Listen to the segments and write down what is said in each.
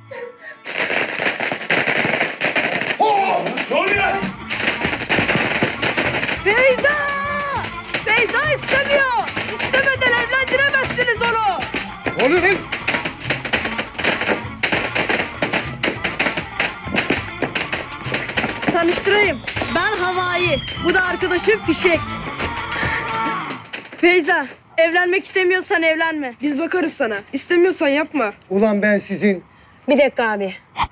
Ne oluyor? Feyza! Feyza istemiyor. İstemeden evlendiremezsiniz onu. Ne oluyor lan? Tanıştırayım. Ben Havai. Bu da arkadaşım Fişek. Feyza, evlenmek istemiyorsan evlenme. Biz bakarız sana. İstemiyorsan yapma. Ulan ben sizin... Bir dakika abi.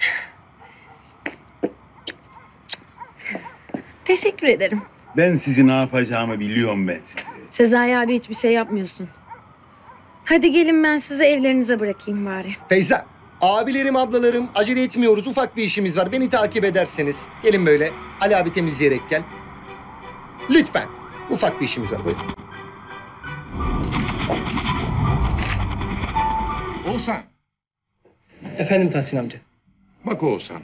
Teşekkür ederim. Ben sizi ne yapacağımı biliyorum ben sizi. Sezai abi hiçbir şey yapmıyorsun. Hadi gelin ben sizi evlerinize bırakayım bari. Feyza, abilerim, ablalarım acele etmiyoruz. Ufak bir işimiz var. Beni takip ederseniz. Gelin böyle. Ali abi temizleyerek gel. Lütfen. Ufak bir işimiz var. Buyurun. Oğuzhan, Efendim Tahsin amca. bak Oğuzhan.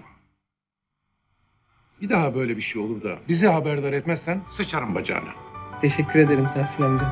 Bir daha böyle bir şey olur da bizi haberdar etmezsen sıçarım bacağına. Teşekkür ederim Tahsin amca.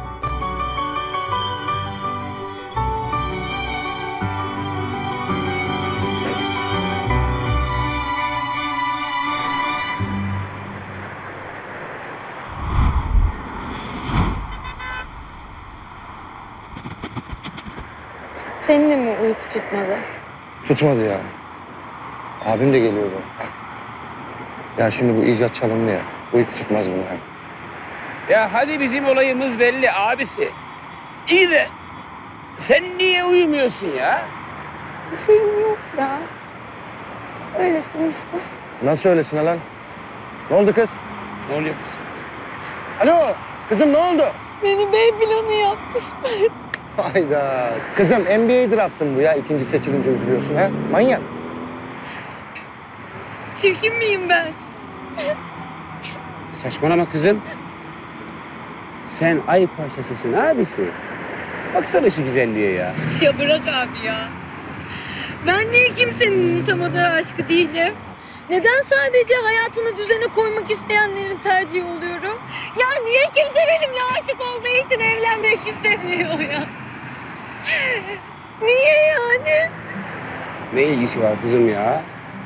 Senin de mi uyku tutmadı? Tutmadı ya. Abim de geliyordu. Ya şimdi bu icat çalındı ya. Uyku tutmaz bunu hem. Ya hadi bizim olayımız belli abisi. İyi de sen niye uyumuyorsun ya? Bir şeyim yok ya. Öylesine işte. Nasıl öylesine lan? Ne oldu kız? Ne oluyor kız? Alo, kızım ne oldu? Beni bey planı yapmışlar. Hayda. Kızım NBA draftın bu ya. İkinci seçilince üzülüyorsun ha. Manyak. Çirkin miyim ben? Saçmalama kızım. Sen ay parçasısın abisi. Baksana şu güzelliğe ya. Ya bırak abi ya. Ben niye kimsenin unutamadığı aşkı değilim? Neden sadece hayatını düzene koymak isteyenlerin tercihi oluyorum? Ya niye kimse benimle aşık olduğu için evlenmek istemiyor ya? Niye yani? Ne ilgisi var kızım ya?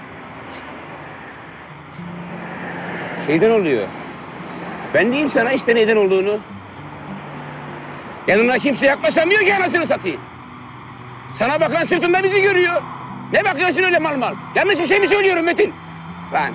Şeyden oluyor. Ben diyeyim sana işte neden olduğunu. Yanına kimse yaklaşamıyor ki anasını satayım. Sana bakan sırtında bizi görüyor. Ne bakıyorsun öyle mal mal? Yanlış bir şey mi söylüyorum Metin? Lan.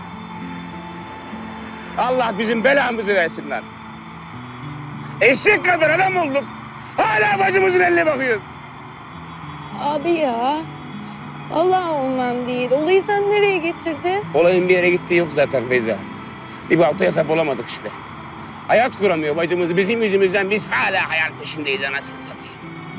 Allah bizim belamızı versin lan. Eşek kadar adam olduk. Hala bacımızın eline bakıyor. Abi ya. Allah ondan değil. Olayı sen nereye getirdin? Olayın bir yere gittiği yok zaten Feyza. Bir baltaya sap olamadık işte. Hayat kuramıyor bacımız. Bizim yüzümüzden biz hala hayal peşindeyiz anasını satayım.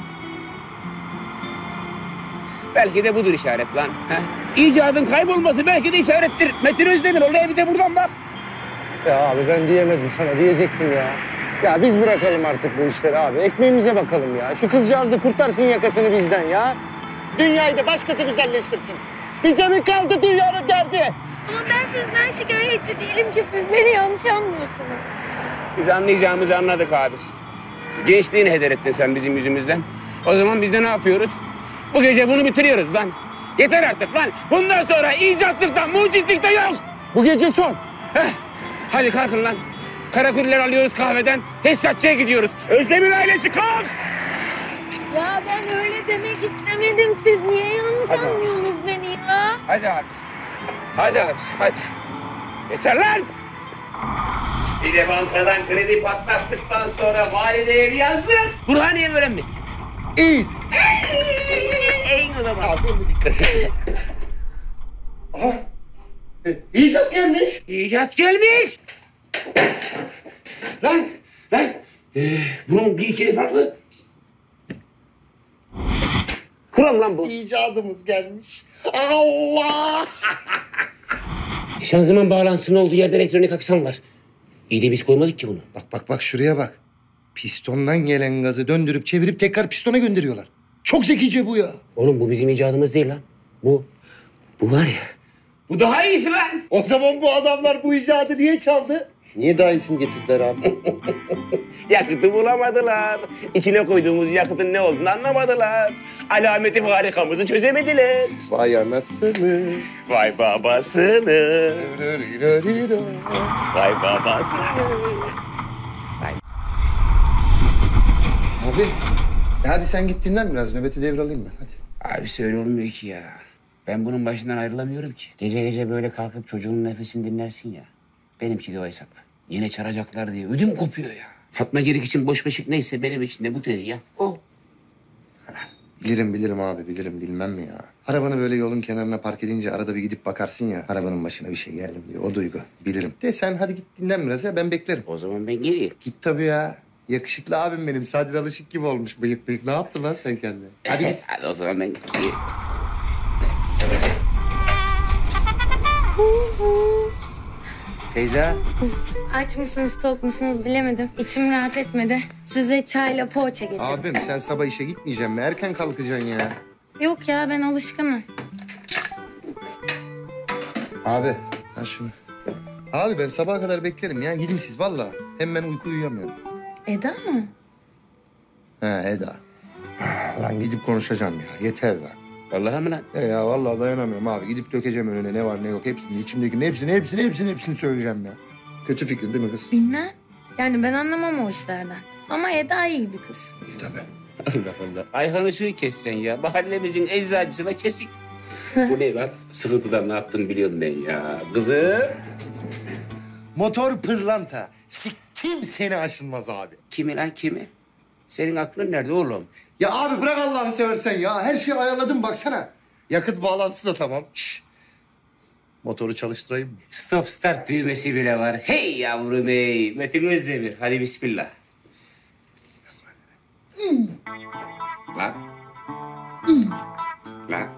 Belki de budur işaret lan. Heh. İcadın kaybolması belki de işarettir. Metin Özdemir olaya bir de buradan bak. Ya abi ben diyemedim sana. Diyecektim ya. Ya biz bırakalım artık bu işleri abi. Ekmeğimize bakalım ya. Şu kızcağız da kurtarsın yakasını bizden ya. Dünyayı da başkası güzelleştirsin. Bize mi kaldı dünyanın derdi? Ama ben sizden şikayetçi değilim ki siz beni yanlış anlıyorsunuz. Biz anlayacağımızı anladık abisi. Gençliğini heder ettin sen bizim yüzümüzden. O zaman biz de ne yapıyoruz? Bu gece bunu bitiriyoruz lan. Yeter artık lan. Bundan sonra icatlıkta, mucitlikte yok. Bu gece son. Heh. Hadi kalkın lan. Karaküller alıyoruz kahveden. Tesisatçıya gidiyoruz. Özdemir ailesi kalk. Ya ben öyle demek istemedim. Siz niye yanlış Hadi anlıyorsunuz beni ya? Hadi abisi. Hadi abisi, hadi. Yeter lan. Bir de bankadan kredi patlattıktan sonra valideye evi yazdık. Burhaniye veren mi? İyi. Eyin o zaman. Aha. İcat gelmiş. İcat gelmiş. Lan. Bunun bir ikili farklı. Kuram lan bu. İcadımız gelmiş. Allah! Şanzıman bağlantısının olduğu yerde elektronik aksam var. İyi de biz koymadık ki bunu. Bak şuraya bak. Pistondan gelen gazı döndürüp çevirip tekrar pistona gönderiyorlar. Çok zekice bu ya. Oğlum bu bizim icadımız değil lan. Bu var ya. Bu daha iyisi lan. O zaman bu adamlar bu icadı niye çaldı? Niye daha iyisini getirdiler abi? Yakıtı bulamadılar. İçine koyduğumuz yakıtın ne olduğunu anlamadılar. Alameti farikamızı çözemediler. Vay anasını. Vay babasını. Vay babasını. Abi, hadi sen git dinlen biraz. Nöbeti devralayım ben. Hadi. Abi öyle olmuyor ki ya. Ben bunun başından ayrılamıyorum ki. Gece gece böyle kalkıp çocuğun nefesini dinlersin ya. Benimki de o hesap. Yine çağıracaklar diye ödüm kopuyor ya. Fatma Girik için boş beşik neyse benim için de bu tezgah o. Bilirim abi, bilmem mi ya? Arabanı böyle yolun kenarına park edince arada bir gidip bakarsın ya. Arabanın başına bir şey geldi diyor. O duygu. Bilirim. De sen hadi git dinlen biraz ya. Ben beklerim. O zaman ben geleyim. Git tabii ya. Yakışıklı abim benim. Sadri Alışık gibi olmuş bıyık bıyık. Ne yaptın lan sen kendine? Hadi git. Hadi o zaman ben geleyim. Feyza. Aç mısınız, tok musunuz bilemedim. İçim rahat etmedi. Size çayla poğaça getirdim. Abim sen sabah işe gitmeyeceksin mi? Erken kalkacaksın ya. Yok ya, ben alışkınım. Abi. Ha şunu. Abi ben sabaha kadar beklerim ya. Gidin siz vallahi. Hem ben uyku uyuyamıyorum. Eda mı? He Eda. Lan gidip konuşacağım ya. Yeter lan. Vallahi mi lan? Ya vallahi dayanamıyorum abi. Gidip dökeceğim önüne ne var ne yok. Hepsini, içimdekinin hepsini söyleyeceğim ya. Kötü fikir değil mi kız? Bilmem. Yani ben anlamam o işlerden. Ama Eda iyi bir kız. İyi tabii. Allah Allah. Ayhan ışığı kessen ya. Mahallemizin eczacısına kesik. Bu ne lan? Sıkıntıdan ne yaptığını biliyorum ben ya. Kızım. Motor pırlanta. Siktim seni aşılmaz abi. Kimi lan kimi? Senin aklın nerede oğlum? Ya abi bırak Allah'ını seversen ya. Her şeyi ayarladım baksana. Yakıt bağlantısı da tamam. Şş. Motoru çalıştırayım mı? Stop start düğmesi bile var. Hey yavrum hey. Metin Özdemir. Hadi bismillah. Lan. Lan.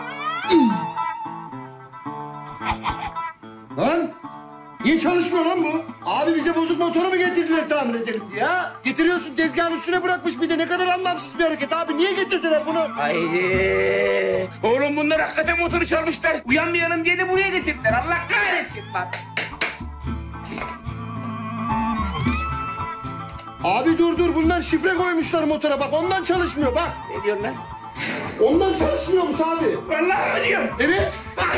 Lan! Niye çalışmıyor lan bu? Abi bize bozuk motoru mu getirdiler tamir edelim diye ha? Getiriyorsun tezgahın üstüne bırakmış bir de ne kadar anlamsız bir hareket abi. Niye getirdiler bunu? Haydi. Oğlum bunlar hakikaten motoru çalmışlar. Uyanmayalım diye de buraya getirdiler. Allah kahretsin lan. Abi dur bunlar şifre koymuşlar motora bak ondan çalışmıyor bak. Ne diyorsun lan? Ondan çalışmıyormuş abi. Vallahi mi diyorum? Evet.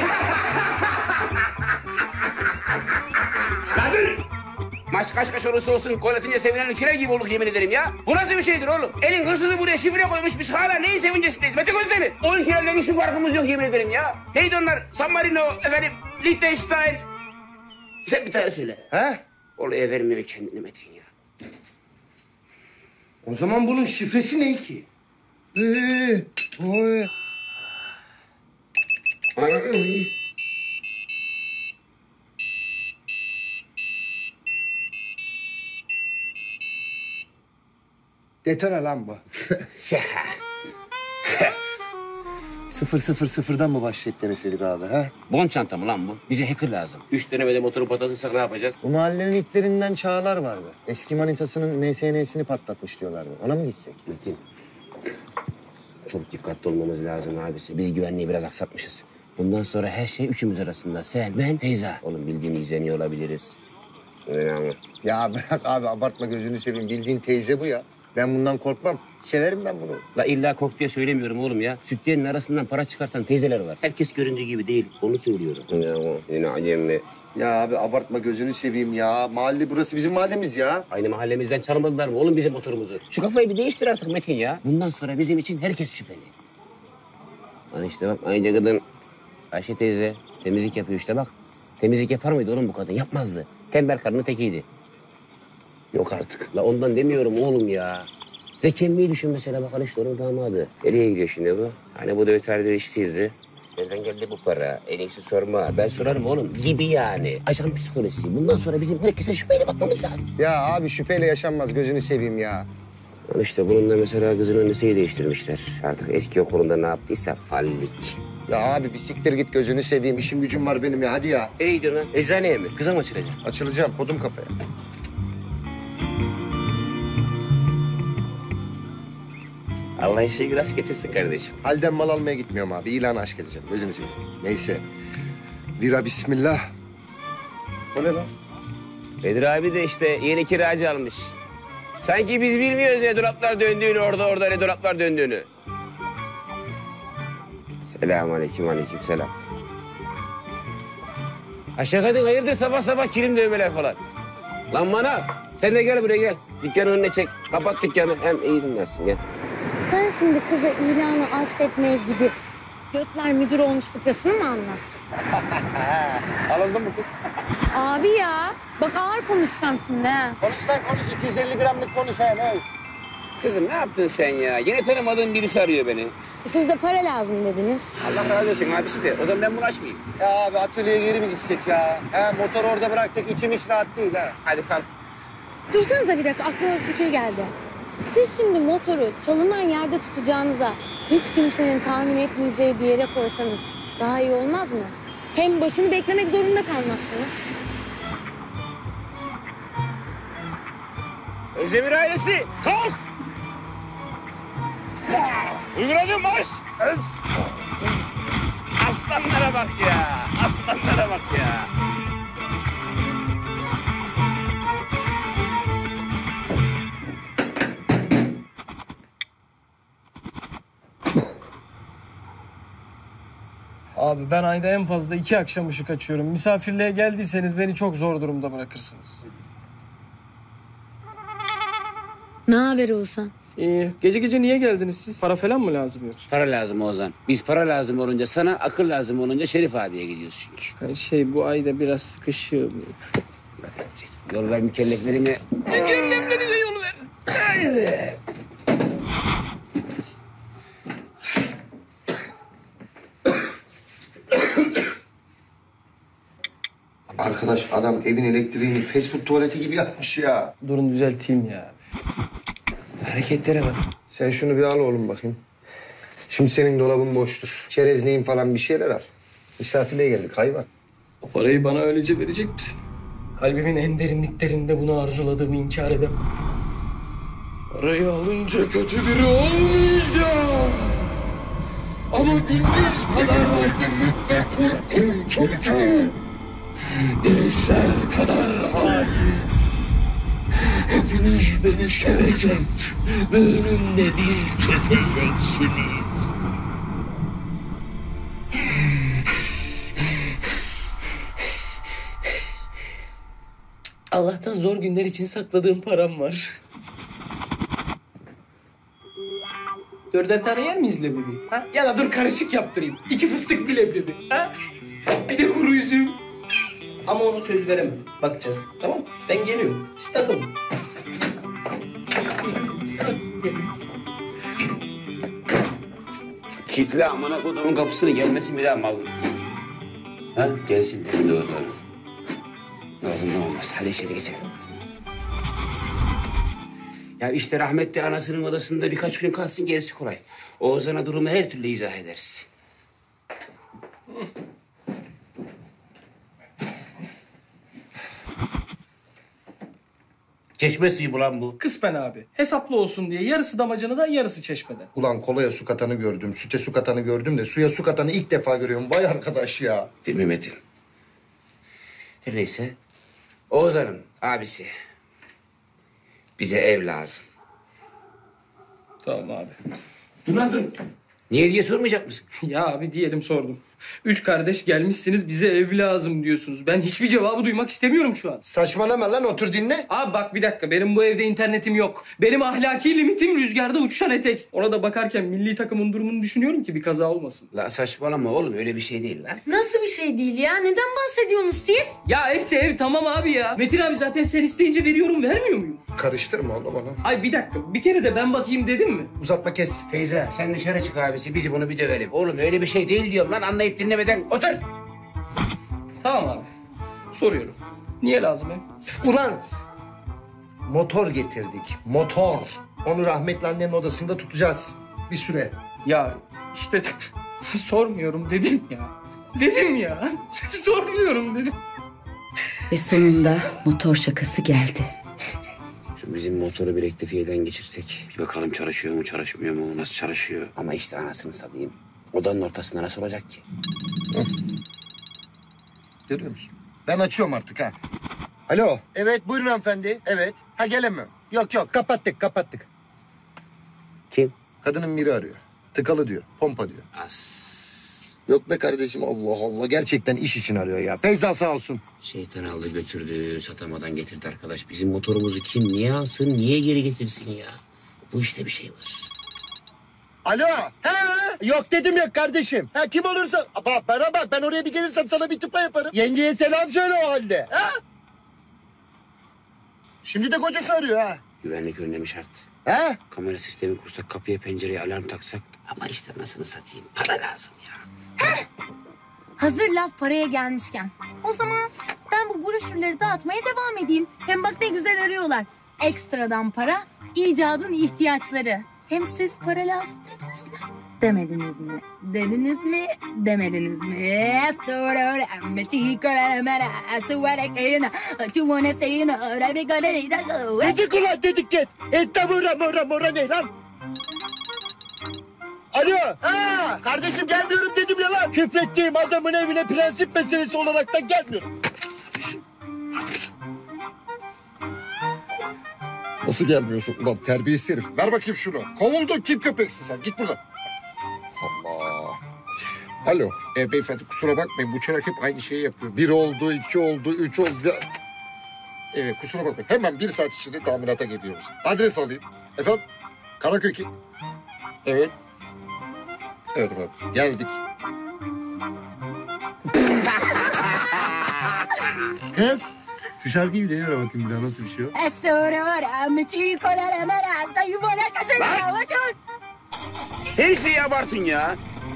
Kadın! Maç kaç olursa olsun gol atınca sevinen ülkeler gibi olduk yemin ederim ya. Bu nasıl bir şeydir oğlum? Elin hırsızı buraya şifre koymuş biz hala neyin sevincesindeyiz? Metin Özdemir. O ülkelerden hiçbir farkımız yok yemin ederim ya. Neydi onlar? San Marino, efendim, Liechtenstein. Sen bir tane söyle. He? Olaya vermiyor kendini Metin ya. O zaman bunun şifresi ne ki? Oy. Ay. Detone lan bu. 000'dan mı başlayıp deneseydik abi ha? Bon çanta mı lan bu? Bize hacker lazım. 3 denemede motoru patlatırsak ne yapacağız? Bu mahallenin itlerinden Çağlar vardı. Eski manitasının MSN'sini patlatmış diyorlardı. Ona mı gitsek? Metin. Çok dikkatli olmamız lazım abisi. Biz güvenliği biraz aksatmışız. Bundan sonra her şey üçümüz arasında. Sen, ben, Feyza. Oğlum bildiğini izleniyor olabiliriz. Öyle. Ya bırak abi abartma gözünü seveyim. Bildiğin teyze bu ya. Ben bundan korkmam. Severim ben bunu. La illa kork diye söylemiyorum oğlum ya. Sütyenin arasından para çıkartan teyzeler var. Herkes göründüğü gibi değil. Onu söylüyorum. Yine acemli. Ya abi abartma gözünü seveyim ya. Mahalle burası bizim mahallemiz ya. Aynı mahallemizden çalmadılar mı oğlum bizim motorumuzu? Şu kafayı bir değiştir artık Metin ya. Bundan sonra bizim için herkes şüpheli. Lan işte bak aynı kadın Ayşe teyze temizlik yapıyor işte bak. Temizlik yapar mıydı oğlum bu kadın? Yapmazdı. Tembel karının tekiydi. Yok artık. La ondan demiyorum oğlum ya. Zeki Emmi'yi düşün mesela bak işte onun damadı. Nereye gidiyor şimdi bu? Hani bu da öterde işteydi. Nereden geldi bu para? En iyisi sorma. Ben sorarım oğlum. Gibi yani. Ajan psikolojisi. Bundan sonra bizim herkese şüpheyle bakmamız lazım. Ya abi şüpheyle yaşanmaz gözünü seveyim ya. İşte bunun da mesela kızın liseyi değiştirmişler. Artık eski okulunda ne yaptıysa fallik. Ya abi bir siktir git gözünü seveyim. İşim gücüm var benim ya hadi ya. Nereye gidiyorsun lan? Eczaneye mi? Kıza mı açılacak? Açılacağım kodum kafaya. Allah işi biraz getirsin kardeşim. Halden mal almaya gitmiyorum abi. İlanı aşk edeceğim gözünü seveyim. Neyse. Bira bismillah. O ne lan? Bedir abi de işte yeni kiracı almış. Sanki biz bilmiyoruz ne dolaplar döndüğünü, orada ne dolaplar döndüğünü. Selamünaleyküm, aleykümselam. Aşağı kadın hayırdır sabah sabah kilim dövmeler falan. Lan bana sen de gel buraya gel. Dükkanın önüne çek. Kapat dükkanı. Hem iyi dinlersin gel. Sen şimdi kıza ilanı aşk etmeye gidip götler müdür olmuş fıkrasını mı anlattın? Alındın mı kız? Abi ya bak ağır konuşacağım şimdi ha. Konuş lan konuş. 250 gramlık konuş ha. Ne? Kızım ne yaptın sen ya? Yine tanımadığın birisi arıyor beni. Siz de para lazım dediniz. Allah razı olsun abisi de. O zaman ben bunu açmayayım. Ya abi atölyeye geri mi gitsek ya? Ha, motor orada bıraktık. İçim hiç rahat değil ha. Hadi kalk. Dursanıza bir dakika aklıma bir fikir geldi. Siz şimdi motoru çalınan yerde tutacağınıza hiç kimsenin tahmin etmeyeceği bir yere koysanız daha iyi olmaz mı? Hem başını beklemek zorunda kalmazsınız. Özdemir ailesi kalk! Uyguladım marş! Aslanlara bak ya! Aslanlara bak ya! Abi ben ayda en fazla 2 akşam ışık açıyorum. Misafirliğe geldiyseniz beni çok zor durumda bırakırsınız. Ne haber Oğuzhan? İyi. Gece gece niye geldiniz siz? Para falan mı lazım yoksa? Para lazım Ozan. Biz para lazım olunca sana, akıl lazım olunca Şerif abiye gidiyoruz çünkü. Bu ayda biraz sıkışıyor. Yol ver mükelleflerine. Mükelleflerine yol ver. Haydi. Arkadaş adam evin elektriğini Facebook tuvaleti gibi yapmış ya. Durun düzelteyim ya. Hareketlere bak. Sen şunu bir al oğlum bakayım. Şimdi senin dolabın boştur. Çerezliğin falan bir şeyler al. Misafirliğe geldik hayvan. O parayı bana öylece verecek misin? Kalbimin en derinliklerinde bunu arzuladığımı inkar edemem. Parayı alınca kötü biri olmayacağım. Ama gündüz kadar verdim müddet korktum çocuğum. Denizler kadar hain. Hepiniz beni sevecek ve önümde diz çökeceksiniz. Allah'tan zor günler için sakladığım param var. 4'er tane yer miyiz leblebi? Ha? Ya da dur karışık yaptırayım. 2 fıstık bir leblebi. Ha? Bir de kuru üzüm. Ama ona söz veremem. Bakacağız. Tamam mı? Ben geliyorum. İstedim. Kitle amına kodumun kapısını gelmesin bir daha mal. Ha? Gelsin dedim doğru. Ne olur ne olmaz. Hadi içeri geçelim. Ya işte rahmetli anasının odasında birkaç gün kalsın gerisi kolay. Oğuzhan'a durumu her türlü izah ederiz. Çeşme suyu bu lan bu. Kısmen abi. Hesaplı olsun diye yarısı damacanadan yarısı çeşmeden. Ulan kolaya su katanı gördüm, süte su katanı gördüm de suya su katanı ilk defa görüyorum. Vay arkadaş ya. Değil mi Metin? Her neyse. Oğuzhan'ın abisi. Bize ev lazım. Tamam abi. Dur lan dur. Niye diye sormayacak mısın? Ya abi diyelim sordum. 3 kardeş gelmişsiniz bize ev lazım diyorsunuz. Ben hiçbir cevabı duymak istemiyorum şu an. Saçmalama lan otur dinle. Abi bak bir dakika benim bu evde internetim yok. Benim ahlaki limitim rüzgarda uçuşan etek. Ona da bakarken milli takımın durumunu düşünüyorum ki bir kaza olmasın. La saçmalama oğlum öyle bir şey değil lan. Nasıl bir şey değil ya? Neden bahsediyorsunuz siz? Ya evse ev tamam abi ya. Metin abi zaten sen isteyince veriyorum vermiyor muyum? Karıştırma oğlum onu. Ay bir dakika bir kere de ben bakayım dedim mi? Uzatma kes. Feyza sen dışarı çık abisi bizi bunu bir dövelim. Oğlum öyle bir şey değil diyorum lan anlayıp dinlemeden otur. Tamam abi. Soruyorum. Niye lazım ev? Ulan motor getirdik. Motor. Onu rahmetli annenin odasında tutacağız. Bir süre. Ya işte sormuyorum dedim ya. Dedim ya. Sormuyorum dedim. Ve sonunda motor şakası geldi. Şu bizim motoru bir rektifiyeden geçirsek. Bir bakalım çalışıyor mu çalışmıyor mu nasıl çalışıyor. Ama işte anasını satayım. Odanın ortasında nasıl olacak ki? Görüyor musun? Ben açıyorum artık ha. Alo. Evet buyurun hanımefendi. Evet. Ha gelemem. Yok kapattık. Kim? Kadının biri arıyor. Tıkalı diyor. Pompa diyor. As. Yok be kardeşim Allah Allah. Gerçekten iş için arıyor ya. Feyza sağ olsun. Şeytan aldı götürdü, satamadan getirdi arkadaş. Bizim motorumuzu kim niye alsın, niye geri getirsin ya? Bu işte bir şey var. Alo. He? Yok dedim ya kardeşim. Ha kim olursa. Bana bak ben oraya bir gelirsem sana bir tıpa yaparım. Yengeye selam söyle o halde. Ha? Şimdi de kocası arıyor ha. Güvenlik önlemi şart. He? Kamera sistemi kursak, kapıya pencereye alarm taksak. Ama işte nasıl satayım, para lazım ya. Hazır laf paraya gelmişken. O zaman ben bu broşürleri dağıtmaya devam edeyim. Hem bak ne güzel arıyorlar. Ekstradan para, icadın ihtiyaçları. Hem siz para lazım dediniz mi? Demediniz mi? Dediniz mi? Demediniz mi? Dedik ulan dedik kes. Mora ne lan? Alo. Ha, kardeşim gelmiyorum dedim ya lan. Küfrettiğim adamın evine prensip meselesi olaraktan gelmiyorum. Nasıl gelmiyorsun ulan terbiyesiz herif? Ver bakayım şunu. Kovuldun kim köpeksin sen? Git buradan. Allah. Alo. Beyefendi kusura bakmayın. Bu çırak hep aynı şeyi yapıyor. 1 oldu, 2 oldu, 3 oldu. Evet kusura bakmayın. Hemen 1 saat içinde tamirata geliyoruz. Adres alayım. Efendim? Karaköy ki. Evet. Evet efendim. Geldik. Kız. Şu şarkıyı bir deneyene bakayım bir daha nasıl bir şey o? Her şeyi abartın ya.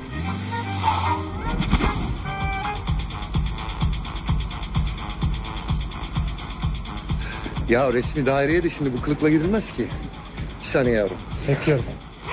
Ya resmi daireye de şimdi bu kılıkla girilmez ki. Bir saniye yavrum. Bekliyorum.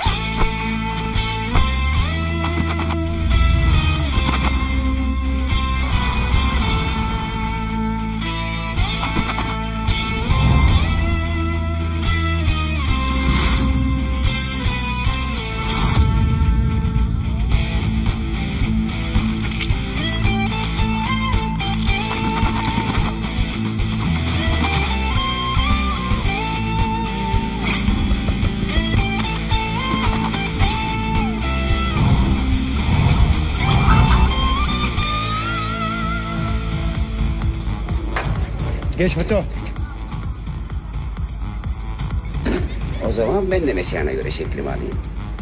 Geç Beto. O zaman ben de mekana göre şeklimi alayım.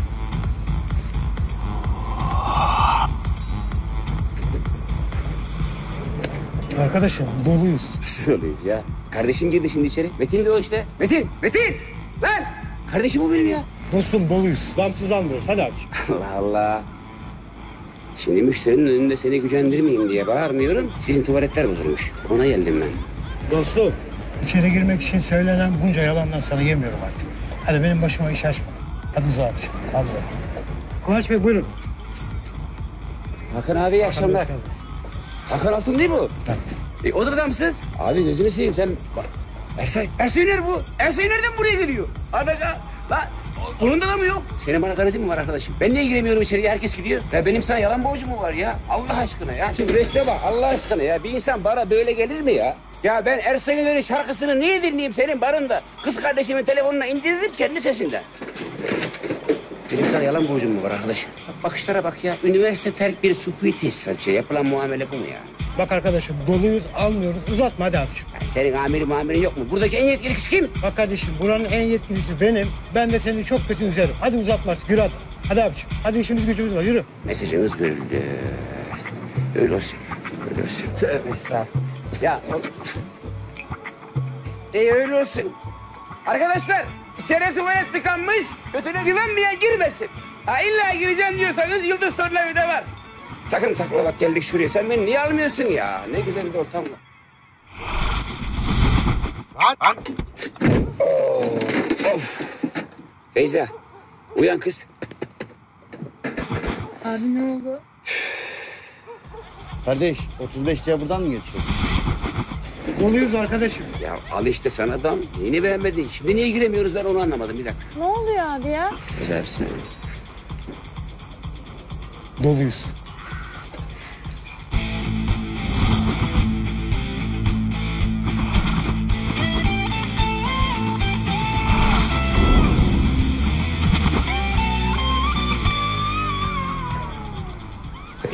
Arkadaşım doluyuz. Nasıl oluyoruz ya? Kardeşim girdi şimdi içeri. Metin de o işte. Metin! Lan! Kardeşim o benim ya. Dostum doluyuz. Damsızlanmıyoruz. Hadi abi. Allah Allah. Şimdi müşterinin önünde seni gücendirmeyeyim diye bağırmıyorum. Sizin tuvaletler bozulmuş. Ona geldim ben. Dostum. İçeri girmek için söylenen bunca yalandan sana yemiyorum artık. Hadi benim başıma iş açma. Hadi uzağa abiciğim. Hadi uzağa. Kıvanç Bey buyurun. Hakan abi iyi akşamlar. Hakan Altun değil mi bu? O da damsız. Abi gözünü seveyim sen. Bak. Ersoy nerede bu? Ersoy nereden buraya geliyor? Anaka. Lan onun da mı yok? Senin bana garezin mi var arkadaşım? Ben niye giremiyorum içeriye? Herkes gidiyor. Ya benim sana yalan borcum mu var ya? Allah aşkına ya. Şimdi resme bak Allah aşkına ya. Bir insan bara böyle gelir mi ya? Ya ben Ersoy'un şarkısını niye dinleyeyim senin barında? Kız kardeşimin telefonuna indiririm kendi sesinden. Benim sana yalan borcum mu var arkadaşım? Bakışlara bak ya. Üniversite terk bir sukuyu tesisatçı. Yapılan muamele bu mu ya? Bak arkadaşım doluyuz almıyoruz. Uzatma hadi abiciğim. Ya senin amirin yok mu? Buradaki en yetkili kişi kim? Bak kardeşim buranın en yetkilisi benim. Ben de seni çok kötü üzerim. Hadi uzatma artık yürü hadi. Hadi abiciğim. Hadi işimiz gücümüz var yürü. Mesajınız görüldü. Öyle olsun. Öyle olsun. Tövbe estağfurullah. Ya öyle olsun. Arkadaşlar içeri tuvalet tıkanmış. Götüne güvenmeyen girmesin. Ha illa gireceğim diyorsanız Yıldız Tornavida'da var. Takım takla bak geldik şuraya. Sen beni niye almıyorsun ya? Ne güzel bir ortam var. Lan. Of. Feyza uyan kız. Abi ne oldu? Kardeş 35'e buradan mı geçiyor? Doluyuz arkadaşım. Ya al işte sana adam. Yeni beğenmedin. Şimdi niye giremiyoruz ben onu anlamadım. Bir dakika. Ne oluyor abi ya? Güzel bir şey. Doluyuz.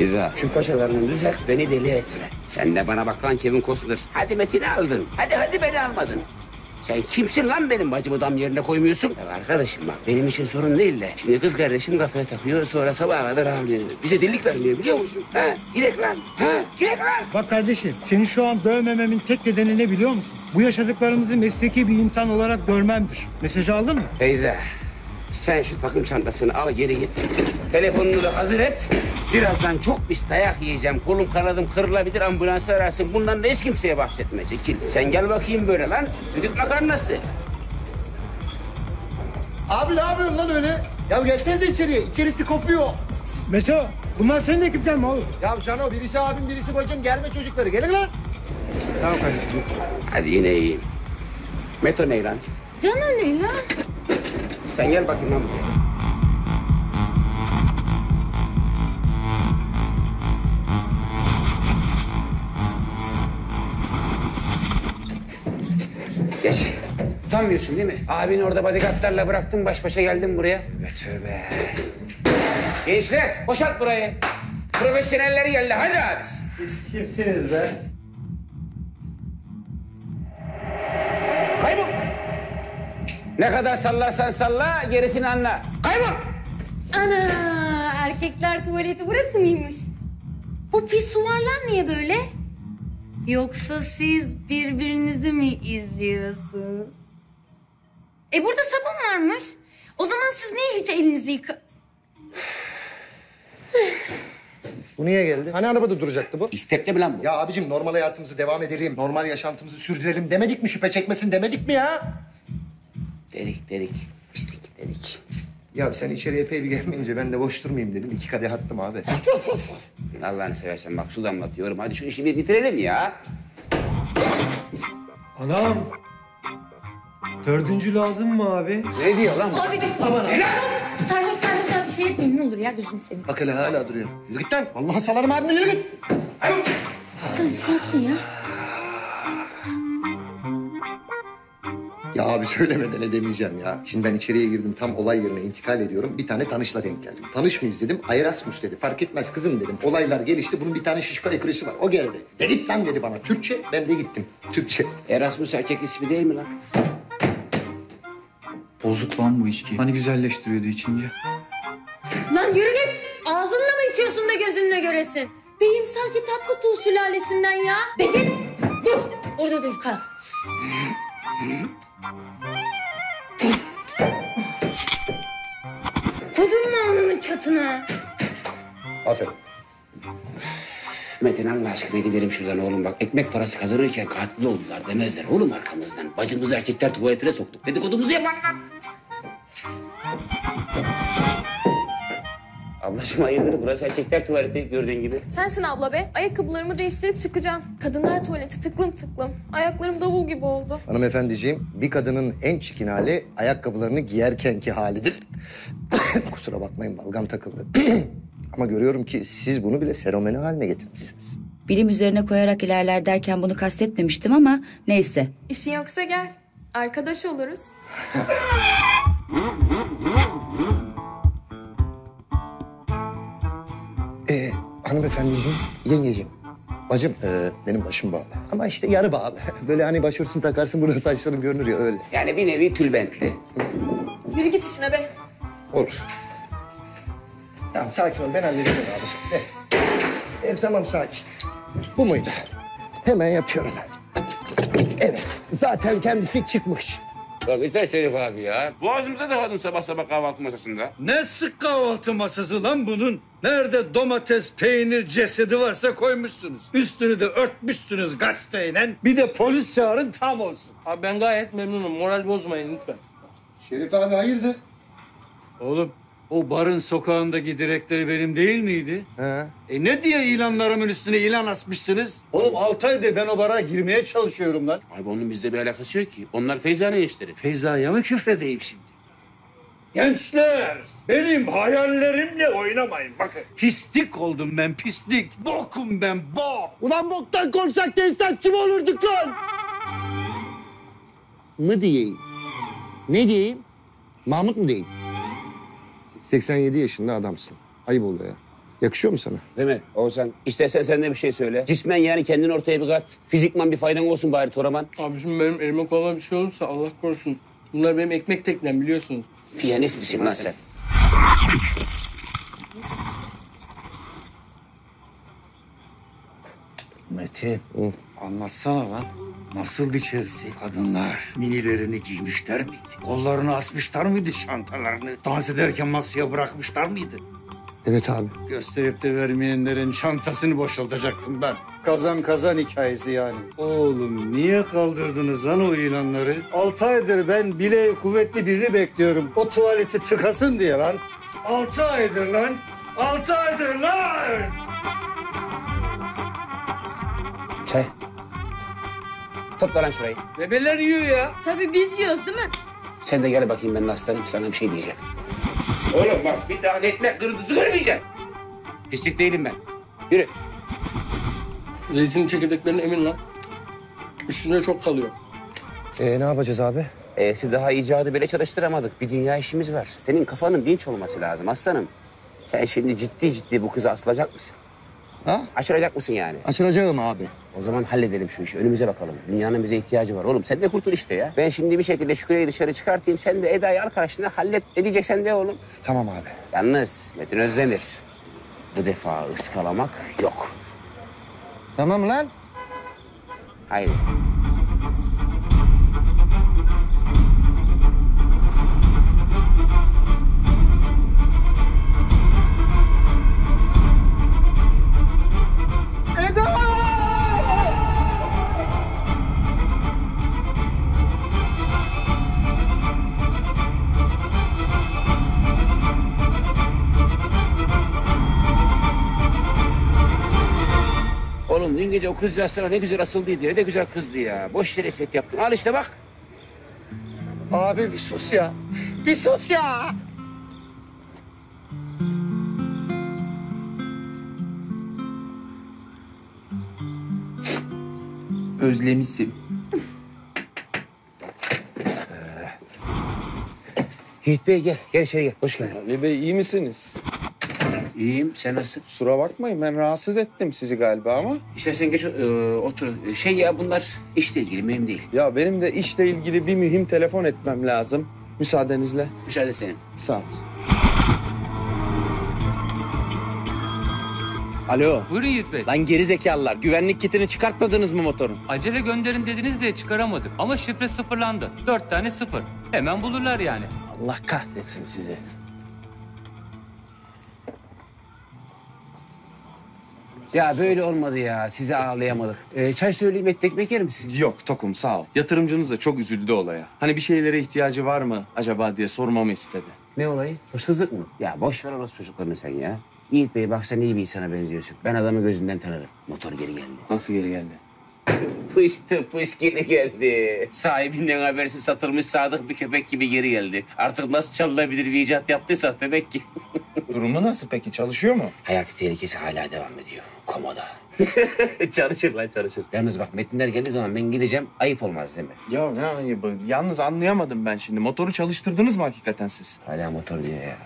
Feyza, şu paşalarını düzelt, beni deli etme. Sen de bana bak lan Kevin Costner. Hadi Metin'i aldın. Hadi beni almadın. Sen kimsin lan benim bacımı dam yerine koymuyorsun? Ya arkadaşım bak benim için sorun değil de. Şimdi kız kardeşim kafaya takıyor sonra sabaha kadar ağlıyor. Bize dillik vermiyor biliyor musun? Ha? Girek lan. Ha? Girek lan. Bak kardeşim, seni şu an dövmememin tek nedeni ne biliyor musun? Bu yaşadıklarımızı mesleki bir insan olarak görmemdir. Mesajı aldın mı? Feyza, sen şu takım çantasını al geri git. Telefonunu da hazır et. Birazdan çok pis dayak yiyeceğim. Kolum kanadım kırılabilir, ambulansı ararsın. Bundan da hiç kimseye bahsetme. Çekil. Sen gel bakayım böyle lan. Düdük makarnası. Abi ne yapıyorsun lan öyle? Ya gelsenize içeriye. İçerisi kopuyor. Meto, bunlar senin ekipten mi oğlum? Ya Cano birisi abim birisi bacım. Gelme çocukları. Gelin lan. Tamam kardeşim. Hadi yine iyiyim. Meto ne lan? Cano ne lan? Sen gel bakayım lan buraya. Geç. Utanmıyorsun değil mi? Abini orada bodyguardlarla bıraktın, baş başa geldin buraya. Tövbe. Gençler, boşalt burayı. Profesyoneller geldi, hadi abis. Siz kimsiniz be? Kaybol. Ne kadar sallarsan salla, gerisini anla. Kaybol. Ana, erkekler tuvaleti burası mıymış? Bu pisuarlar niye böyle? Yoksa siz birbirinizi mi izliyorsunuz? Burada sabun varmış. O zaman siz niye hiç elinizi Bu niye geldi? Hani arabada duracaktı bu? İstekli mi lan bu? Ya abicim normal hayatımızı devam edelim. Normal yaşantımızı sürdürelim demedik mi? Şüphe çekmesin demedik mi ya? Dedik. Pislik dedik. Ya sen içeri epey bir gelmeyince ben de boş durmayayım dedim. 2 kadeh attım abi. Allah'ını seversen bak su damlatıyorum. Hadi şu işi bir bitirelim ya. Anam. Dördüncü lazım mı abi? Ne diyor lan bu? Abi sarhoş bir şey etmeyin ne olur ya gözünü seveyim. Bak hele hala duruyor. Yürü git lan. Vallahi salarım abimi yürü git. Tamam sakin ya. Ya abi söylemeden edemeyeceğim ya. Şimdi ben içeriye girdim tam olay yerine intikal ediyorum. Bir tane tanışla denk geldim. Tanış mıyız dedim. Erasmus dedi. Fark etmez kızım dedim. Olaylar gelişti. Bunun bir tane şişko ekrüsü var. O geldi. De git lan dedi bana. Türkçe. Ben de gittim. Türkçe. Erasmus erkek ismi değil mi lan? Bozuk lan bu içki. Hani güzelleştiriyordu içince. Lan yürü git. Ağzınla mı içiyorsun da gözünle göresin? Beyim sanki tatlı tuğ sülalesinden ya. De git. Dur. Orada dur kal. Tudun mu alnının çatına? Aferin. Metin Allah aşkına gidelim şuradan oğlum bak. Ekmek parası kazanırken katil oldular demezler oğlum arkamızdan. Bacımızı erkekler tuvaletine soktuk. Dedikodumuzu yaparlar. Ablacığım hayırdır burası erkekler tuvaleti gördüğün gibi. Sensin abla be. Ayakkabılarımı değiştirip çıkacağım. Kadınlar tuvaleti tıklım tıklım. Ayaklarım davul gibi oldu. Hanımefendiciğim bir kadının en çirkin hali ayakkabılarını giyerkenki halidir. Kusura bakmayın balgam takıldı. Ama görüyorum ki siz bunu bile seromeni haline getirmişsiniz. Bilim üzerine koyarak ilerler derken bunu kastetmemiştim ama neyse. İşin yoksa gel. Arkadaş oluruz. Hanımefendiciğim, yengeciğim. Bacım, benim başım bağlı. Ama işte yarı bağlı. Böyle hani başörtüsünü takarsın, burada saçların görünür ya öyle. Yani bir nevi tülbentli. Yürü git işine be. Olur. Tamam, sakin ol. Ben hallederim abiciğim. Tamam, sakin. Bu muydu? Hemen yapıyorum. Evet, zaten kendisi çıkmış. Bak yeter Şerif abi ya. Boğazımıza tıkadın sabah sabah kahvaltı masasında. Ne sık kahvaltı masası lan bunun? Nerede domates, peynir cesedi varsa koymuşsunuz. Üstünü de örtmüşsünüz gazeteyle. Bir de polis çağırın tam olsun. Abi ben gayet memnunum. Moral bozmayın lütfen. Şerif abi hayırdır? Oğlum o barın sokağındaki direkleri benim değil miydi? He. Ne diye ilanlarımın üstüne ilan asmışsınız? Oğlum 6 aydır ben o bara girmeye çalışıyorum lan. Abi onun bizde bir alakası yok ki. Onlar Feyza'nın işleri. Feyza'ya mı küfredeyim şimdi? Gençler, benim hayallerimle oynamayın bakın. Pislik oldum ben, pislik. Bokum ben, bok. Ulan boktan korksak tesisatçı mı olurduk lan? Mı diyeyim? Ne diyeyim? Mahmut mu diyeyim? 87 yaşında adamsın. Ayıp oluyor ya. Yakışıyor mu sana? Değil mi? Oğuzhan, istersen sen de bir şey söyle. Cismen yani kendini ortaya bir kat. Fizikman bir faydan olsun bari Toraman. Abi şimdi benim elime koluma bir şey olursa Allah korusun. Bunlar benim ekmek teknem biliyorsunuz. Piyanist misin lan sen? Metin, anlatsana lan. Nasıldı içerisi? Kadınlar minilerini giymişler miydi? Kollarını asmışlar mıydı çantalarını? Dans ederken masaya bırakmışlar mıydı? Evet abi. Gösterip de vermeyenlerin çantasını boşaltacaktım ben. Kazan kazan hikayesi yani. Oğlum niye kaldırdınız lan o ilanları? 6 aydır ben bile kuvvetli birini bekliyorum. O tuvaleti tıkasın diye lan. 6 aydır lan. 6 aydır lan. Çay. Topla lan şurayı. Bebeler yiyor ya. Tabii biz yiyoruz değil mi? Sen de gel bakayım benim aslanım. Sana bir şey diyeceğim. Oğlum bak bir tane ekmek kırıntısı görmeyeceksin. Pislik değilim ben. Yürü. Zeytin çekirdeklerine emin lan. Üstünde çok kalıyor. Ne yapacağız abi? Daha icadı bile çalıştıramadık. Bir dünya işimiz var. Senin kafanın dinç olması lazım aslanım. Sen şimdi ciddi bu kıza asılacak mısın? Ha? Aşıracak mısın yani? Açılacağım abi. O zaman halledelim şu işi. Önümüze bakalım. Dünyanın bize ihtiyacı var. Oğlum sen de kurtul işte ya. Ben şimdi bir şekilde Şükrü'yü dışarı çıkartayım. Sen de Eda'yı al karşına hallet. Ne diyeceksen de oğlum. Tamam abi. Yalnız Metin Özdemir. Bu defa ıskalamak yok. Tamam lan. Haydi. Oğlum dün gece o kızcağız sana ne güzel asıldıydı. Ne de güzel kızdı ya. Boş yere iffet yaptın. Al işte bak. Abi bir sus ya. Bir sus ya. Özlemişim. Yiğit Bey gel. Gel içeri gel. Hoş geldin. Ali Bey iyi misiniz? İyiyim. Sen nasılsın? Kusura bakmayın ben rahatsız ettim sizi galiba ama. İstersen geç otur. Şey ya bunlar işle ilgili mühim değil. Ya benim de işle ilgili bir mühim telefon etmem lazım. Müsaadenizle. Müsaade senin. Sağ ol. Alo. Buyurun Yiğit Bey. Lan geri zekalılar. Güvenlik kitini çıkartmadınız mı motorun? Acele gönderin dediniz diye çıkaramadık. Ama şifre sıfırlandı. 4 tane sıfır. Hemen bulurlar yani. Allah kahretsin sizi. Ya böyle olmadı ya. Sizi ağırlayamadık. Çay söyleyeyim, et ekmek yer misin? Yok tokum sağ ol. Yatırımcınız da çok üzüldü olaya. Hani bir şeylere ihtiyacı var mı acaba diye sormamı istedi. Ne olayı? Hırsızlık mı? Ya boş ver orası çocuklarını sen ya. Yiğit Bey bak sen iyi bir insana benziyorsun. Ben adamı gözünden tanırım. Motor geri geldi. Nasıl geri geldi? Pış geri geldi. Sahibinden habersiz satılmış sadık bir köpek gibi geri geldi. Artık nasıl çalınabilir bir icat yaptıysa demek ki. Durumu nasıl peki? Çalışıyor mu? Hayati tehlikesi hala devam ediyor. Komoda. Çalışır lan çalışır. Yalnız bak metinler geldiği zaman ben gideceğim. Ayıp olmaz değil mi? Ya ne ayıbı? Yalnız anlayamadım ben şimdi. Motoru çalıştırdınız mı hakikaten siz? Hala motor diyor ya.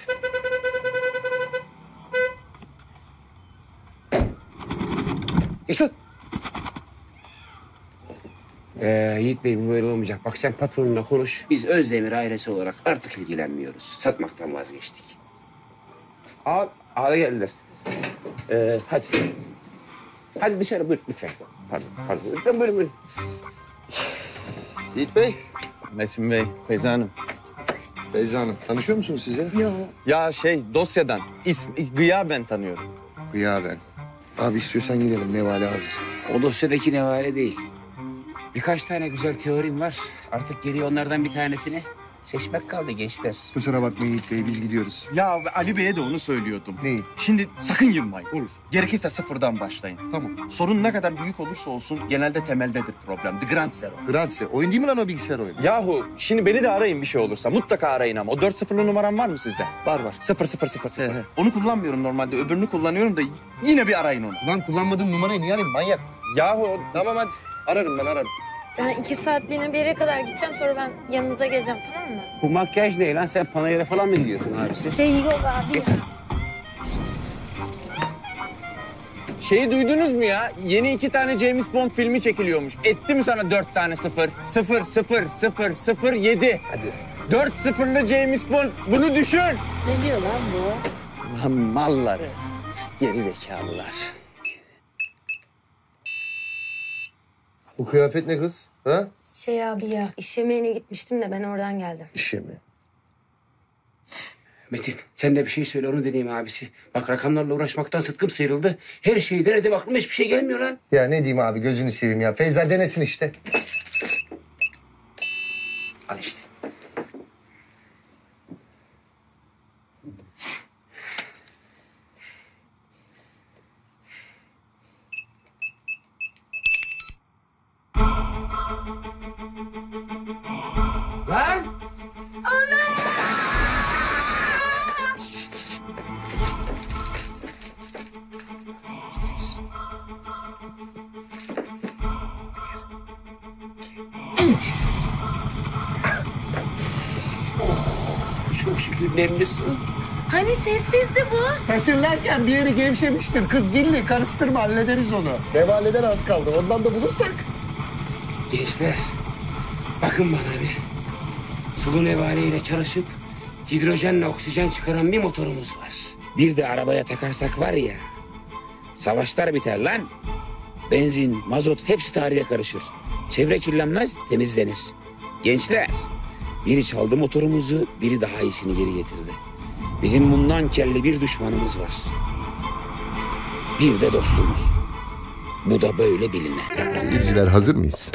Mesut. Yiğit Bey bu böyle olmayacak. Bak sen patronunla konuş. Biz Özdemir ailesi olarak artık ilgilenmiyoruz. Satmaktan vazgeçtik. Abi geldiler. Hadi. Hadi dışarı buyur lütfen. Pardon. Lütfen buyurun. Yiğit Bey. Metin Bey, Feyza Hanım. Feyza Hanım, tanışıyor musunuz size? Yok. Ya dosyadan. Gıyaben tanıyorum. Gıyaben. Abi istiyorsan gidelim. Nevale hazır. O dosyadaki nevale değil. Birkaç tane güzel teorim var. Artık geriye onlardan bir tanesini seçmek kaldı gençler. Kusura bakmayın Yiğit Bey, biz gidiyoruz. Ya Ali Bey'e de onu söylüyordum. Neyi? Şimdi sakın yılmayın. Olur. Gerekirse sıfırdan başlayın. Tamam. Sorun ne kadar büyük olursa olsun genelde temeldedir problem. The Grand Zero. Granse. Oyun değil mi lan o bilgisayar oyunu? Yahu şimdi beni de arayın bir şey olursa. Mutlaka arayın ama. O 4-0'lı numaram var mı sizde? Var. 0. Onu kullanmıyorum normalde. Öbürünü kullanıyorum da yine bir arayın onu. Lan kullanmadığım numarayı niye arayayım manyak? Yahu Tamam hadi. Ararım. Ben 2 saatliğine bir yere kadar gideceğim. Sonra ben yanınıza geleceğim, tamam mı? Bu makyaj ne lan? Sen panayıra falan mı gidiyorsun abisi? Yok abi. Şeyi duydunuz mu ya? Yeni 2 tane James Bond filmi çekiliyormuş. Etti mi sana 4 tane 0? 0, 0, 0, 0, 7. Hadi. 4 sıfırlı James Bond. Bunu düşün. Ne diyor lan bu? Lan malları. Gerizekalılar. Bu kıyafet ne kız? Ha? Şey abi ya, iş yemeğine gitmiştim de ben oradan geldim. İş yemeği. Metin sen de bir şey söyle onu deneyeyim abisi. Bak rakamlarla uğraşmaktan sıtkım sıyrıldı. Her şeyi denedim aklıma hiçbir şey gelmiyor lan. Ya ne diyeyim abi gözünü seveyim ya. Feyza denesin işte. Al işte. Lan! Çok şükür nemli su. Hani sessizdi bu? Taşırlarken bir yeri gevşemiştir. Kız zilli karıştırma hallederiz onu. Devaleden az kaldı. Ondan da bulursak. Gençler, bakın bana bir. Sulu nevaleyle çalışıp hidrojenle oksijen çıkaran bir motorumuz var. Bir de arabaya takarsak var ya, savaşlar biter lan. Benzin, mazot hepsi tarihe karışır. Çevre kirlenmez, temizlenir. Gençler, biri çaldı motorumuzu, biri daha iyisini geri getirdi. Bizim bundan kelli bir düşmanımız var. Bir de dostumuz. Bu da böyle biline. Seyirciler hazır mıyız?